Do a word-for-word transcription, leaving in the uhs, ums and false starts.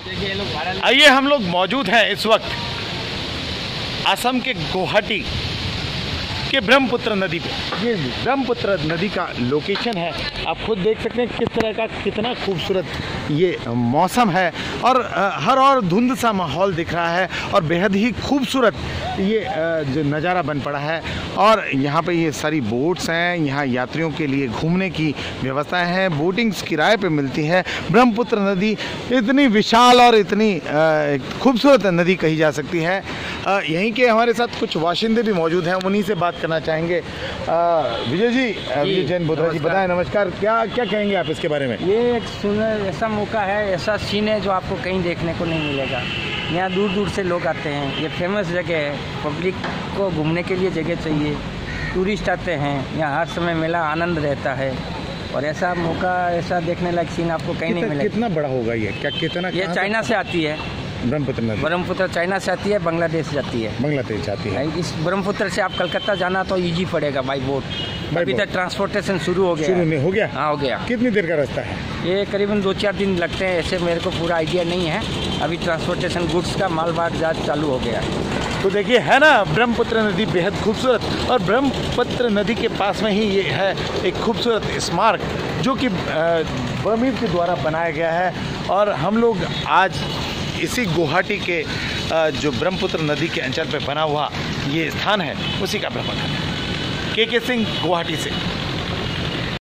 आइए, हम लोग मौजूद हैं इस वक्त असम के गुवाहाटी के ब्रह्मपुत्र नदी पे। ये ब्रह्मपुत्र नदी का लोकेशन है, आप खुद देख सकते हैं किस तरह का, कितना खूबसूरत ये मौसम है और हर और धुंध सा माहौल दिख रहा है और बेहद ही खूबसूरत ये जो नज़ारा बन पड़ा है। और यहाँ पे ये सारी बोट्स हैं, यहाँ यात्रियों के लिए घूमने की व्यवस्थाएं हैं, बोटिंग्स किराए पे मिलती है। ब्रह्मपुत्र नदी इतनी विशाल और इतनी खूबसूरत नदी कही जा सकती है। यहीं के हमारे साथ कुछ वाशिंदे भी मौजूद हैं, उन्हीं से बात करना चाहेंगे। विजय जी, विजय जैन बोधरा जी, बताएं, नमस्कार। क्या क्या कहेंगे आप इसके बारे में? ये एक सुंदर ऐसा मौका है, ऐसा सीन है जो आपको कहीं देखने को नहीं मिलेगा। यहाँ दूर दूर से लोग आते हैं, ये फेमस जगह है, पब्लिक को घूमने के लिए जगह चाहिए, टूरिस्ट आते हैं यहाँ, हर समय मेला आनंद रहता है और ऐसा मौका, ऐसा देखने लायक सीन आपको कहीं नहीं मिलेगा। कितना बड़ा होगा ये? क्या कितना? ये चाइना से आती है ब्रह्मपुत्र नदी। ब्रह्मपुत्र चाइना से आती है, बांग्लादेश जाती है। बांग्लादेश जाती है। इस ब्रह्मपुत्र से आप कलकत्ता जाना तो इजी पड़ेगा बाई बोट। अभी तक ट्रांसपोर्टेशन शुरू हो गया। शुरू में हो गया? हाँ, हो गया। कितनी देर का रास्ता है? ये करीबन दो चार दिन लगते हैं, ऐसे मेरे को पूरा आइडिया नहीं है। अभी ट्रांसपोर्टेशन गुड्स का मालवाहक जहाज चालू हो गया है। तो देखिए, है ना, ब्रह्मपुत्र नदी बेहद खूबसूरत और ब्रह्मपुत्र नदी के पास में ही ये है एक खूबसूरत स्मारक जो कि बर्मीज के द्वारा बनाया गया है। और हम लोग आज इसी गुवाहाटी के जो ब्रह्मपुत्र नदी के अंचल पे बना हुआ ये स्थान है, उसी का भ्रमण करें। के के सिंह, गुवाहाटी से।